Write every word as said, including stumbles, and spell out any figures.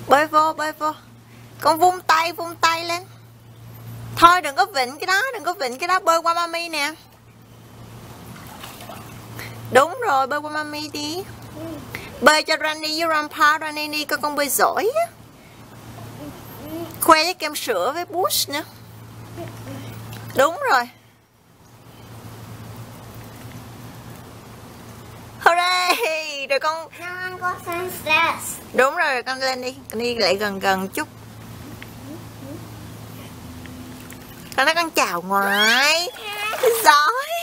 Bơi vô, bơi vô. Con vung tay, vung tay lên. Thôi đừng có vịnh cái đó, đừng có vịnh cái đó, bơi qua mami nè. Đúng rồi, bơi qua mami đi. Bơi cho Rani với Rampa, Rani đi coi con bơi giỏi á. Khoe với kem sữa với Bush nữa. Đúng rồi. Hooray! Rồi con... Now go downstairs. Đúng rồi, con lên đi. Con đi lại gần gần chút. Con nói con chào ngoại. Giỏi.